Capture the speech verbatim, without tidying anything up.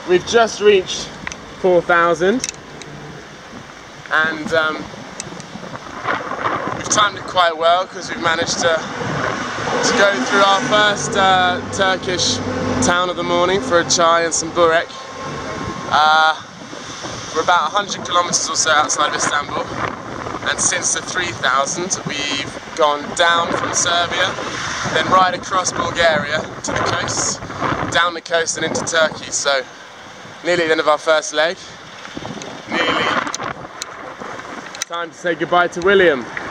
we've just reached four thousand, and um, we've timed it quite well because we've managed to, to go through our first uh, Turkish town of the morning for a chai and some burek. Uh, we're about one hundred kilometers or so outside of Istanbul, and since the three thousand we've gone down from Serbia, then right across Bulgaria to the coast, down the coast and into Turkey. So nearly the end of our first leg. Nearly time to say goodbye to William.